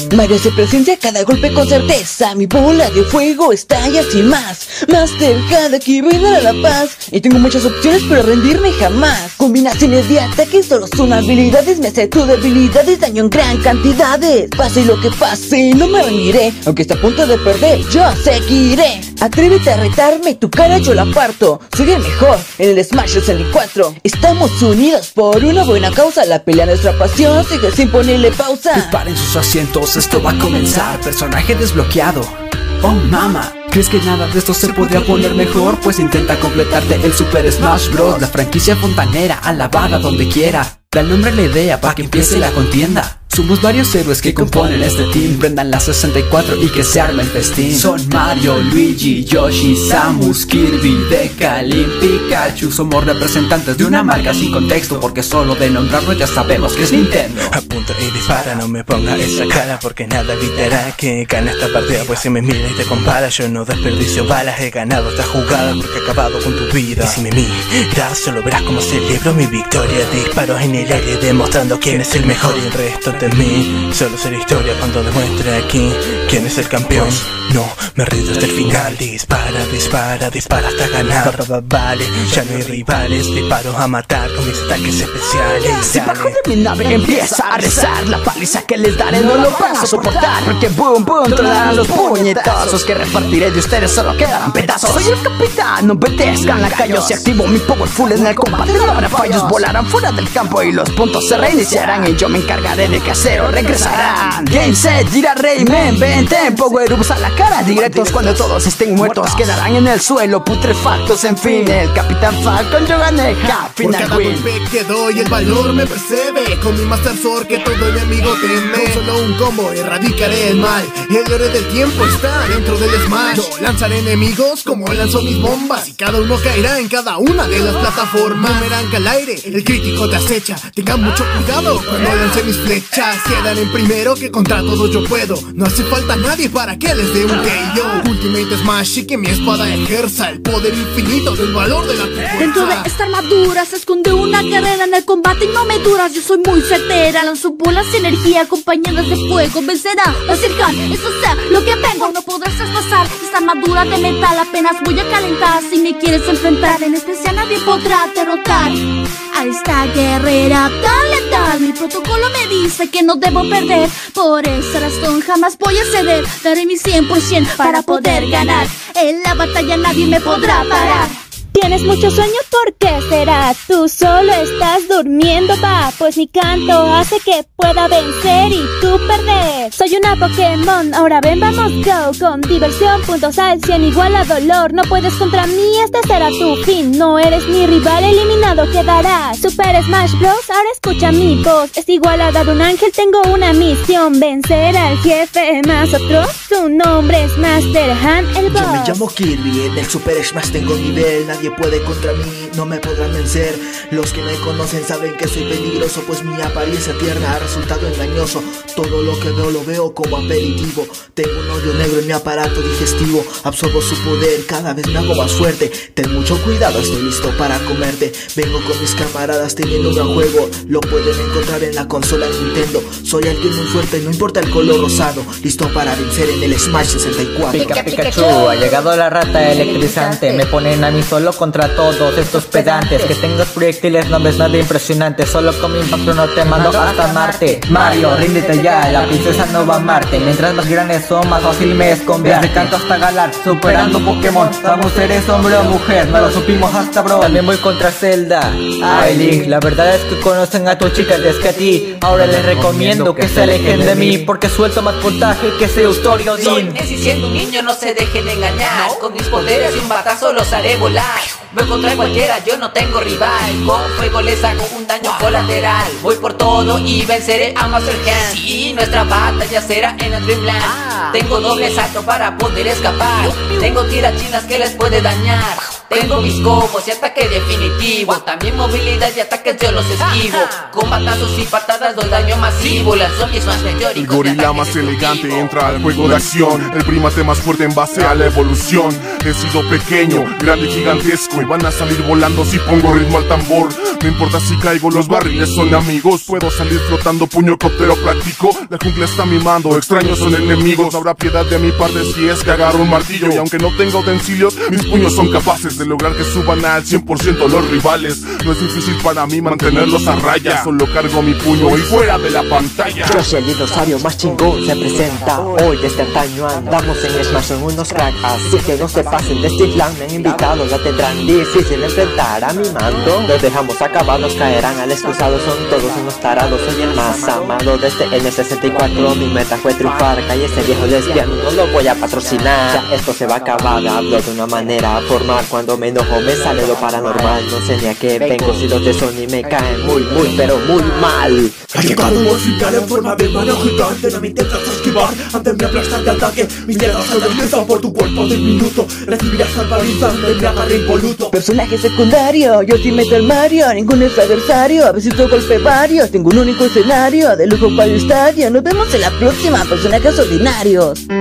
Mario se presencia cada golpe con certeza. Mi bola de fuego estalla sin más. Master cada que viene a la paz. Y tengo muchas opciones pero rendirme jamás. Combinaciones de ataques solo son habilidades. Me hace tu debilidad y daño en gran cantidades. Pase lo que pase, no me rendiré. Aunque esté a punto de perder, yo seguiré. Atrévete a retarme, tu cara yo la parto. Soy el mejor en el Smash 64. Estamos unidos por una buena causa. La pelea nuestra pasión, sigue sin ponerle pausa. Preparen sus asientos, esto va a comenzar. Personaje desbloqueado. Oh mama, ¿crees que nada de esto se podría poner mejor? Pues intenta completarte el Super Smash Bros. La franquicia fontanera, alabada donde quiera. Da el nombre a la idea para que empiece la contienda. Somos varios héroes que componen este team. Prendan la 64 y que se arme el festín. Son Mario, Luigi, Yoshi, Samus, Kirby, Deca, Link, Pikachu. Somos representantes de una marca sin contexto, porque solo de nombrarlo ya sabemos que es Nintendo. Apunta y dispara, no me ponga esa cara, porque nada evitará que gane esta partida. Pues si me miras y te compara, yo no desperdicio balas. He ganado esta jugada porque he acabado con tu vida. Y si me miras, solo verás como celebro mi victoria. Disparos en el aire demostrando quién es el mejor. Y el resto de mí solo será historia cuando demuestre aquí quién es el campeón. No me rindo hasta el final. Dispara, dispara, dispara hasta ganar. Vale, ya no hay rivales. Disparo a matar con mis ataques especiales. Si bajo de mi nave empieza a rezar, la paliza que les daré no lo van a soportar. Porque boom boom tronarán los puñetazos que repartiré de ustedes, solo quedarán pedazos. Soy el capitán, no obedezcan lacayos. Si activo mi powerful en el combate no habrá fallos. Volarán fuera del campo y los puntos se reiniciarán. Y yo me encargaré de que acero regresarán. Game set, gira Rayman, vente, power ups a la cara. Directos cuando todos estén muertos, quedarán en el suelo putrefactos. En fin, el Capitán Falcon yo gané Happy Por Night cada Win. golpe que doy el valor me precede. Con mi Master Sword que todo enemigo teme. Con solo un combo erradicaré el mal. El héroe del tiempo está dentro del Smash. Yo lanzaré enemigos como lanzo mis bombas. Y cada uno caerá en cada una de las plataformas. Boomerang al aire, el crítico te acecha. Tengan mucho cuidado cuando lance mis flechas. Quedan en primero que contra todos yo puedo. No hace falta nadie para que les dé un KO. Ultimate Smash y que mi espada ejerza el poder infinito del valor de la fuerza. Dentro de esta armadura se esconde una guerrera. En el combate y no me duras, yo soy muy certera. Lanzo bolas de energía acompañadas de fuego. Vencerá, Bazirkan, eso sea lo que vengo. No podrás traspasar esta armadura de metal. Apenas voy a calentar si me quieres enfrentar. En especial nadie podrá derrotar a esta guerrera tan letal. Mi protocolo me dice que no debo perder. Por esa razón jamás voy a ceder. Daré mi 100% para poder ganar. En la batalla nadie me podrá parar. Tienes mucho sueño, ¿por qué será? Tú solo estás durmiendo, va. Pues mi canto hace que pueda vencer y tú perder. Soy una Pokémon, ahora ven, vamos, go. Con diversión, puntos al 100 igual a dolor. No puedes contra mí, este será tu fin. No eres mi rival, eliminado quedarás. Super Smash Bros, ahora escucha mi voz. Es igualada de un ángel, tengo una misión. Vencer al jefe más atroz. Su nombre es Master Han, el boss. Yo me llamo Kirby, en el Super Smash tengo nivel. Nadie puede contra mí, no me podrán vencer. Los que me conocen saben que soy peligroso, pues mi apariencia tierna ha resultado engañoso. Todo lo que veo lo veo como aperitivo. Tengo un hoyo negro en mi aparato digestivo. Absorbo su poder, cada vez me hago más fuerte. Ten mucho cuidado, estoy listo para comerte. Vengo con mis camaradas teniendo un gran juego. Lo pueden encontrar en la consola Nintendo. Soy alguien muy fuerte, no importa el color rosado. Listo para vencer en el Smash 64. Pica Pikachu, ha llegado la rata electrizante. Me ponen a mí solo contra todos estos pedantes. Que tengas proyectiles no ves nada impresionante. Solo con mi impacto no te mando hasta Marte. Mario, ríndete ya, la princesa no va a amarte. Mientras más grandes son, más fácil me es conviar. Desde canto hasta Galar, superando Pokémon. Vamos, eres hombre o mujer, no lo supimos hasta bro. También voy contra Zelda. Ay Link, la verdad es que conocen a tu chica antes que a ti. Ahora les recomiendo que se alejen de mí, porque suelto más puntaje que ese Eustorio Din. Soy Nessie siendo un niño, no se dejen engañar. Con mis poderes y un batazo los haré volar. Voy contra cualquiera, yo no tengo rival. Con fuego les hago un daño colateral. Voy por todo y venceré a Master Han. Sí, nuestra batalla será en el Dreamland. Tengo doble salto para poder escapar. Tengo tirachinas que les puede dañar. Tengo mis combos y ataque definitivo, también movilidad y ataques yo los esquivo. Con batazos y patadas doy daño masivo, lanzo mis más meteóricos. El gorila más elegante entra al juego de acción, el primate más fuerte en base a la evolución. He sido pequeño, grande y gigantesco, y van a salir volando si pongo ritmo al tambor. No importa si caigo, los barriles son amigos. Puedo salir flotando, puño cóptero práctico. La jungla está mimando, extraños son enemigos. Habrá piedad de mi parte si es que agarro un martillo. Y aunque no tenga utensilios, mis puños son capaces de lograr que suban al 100% los rivales. No es difícil para mí mantenerlos a raya, solo cargo mi puño y fuera de la pantalla. Yo soy el dinosaurio más chingón, se presenta hoy. Desde antaño andamos en Smash, son unos cracks, así que no se pasen de este plan. Me han invitado, la tendrán difícil enfrentar a mi mando. Los dejamos acabados, caerán al excusado, son todos unos tarados. Soy el más amado desde N64, mi meta fue triunfar. Cállese viejo lesbiano, no lo voy a patrocinar. Ya esto se va a acabar, hablo de una manera formal. Cuando me enojo me sale lo paranormal. No sé ni a qué vengo, si los de Sony me caen muy, pero muy mal. Ha llegado musical en forma de mano gigante. No me intentas esquivar ante mi aplastante ataque. Mis dedos se deslizan por tu cuerpo diminuto. Recibirás al paliza de mi agarre impoluto. Personaje secundario, yo sí meto el Mario. Ninguno es adversario, a veces yo golpe varios. Tengo un único escenario, de lujo para el estadio. Nos vemos en la próxima, personajes ordinarios.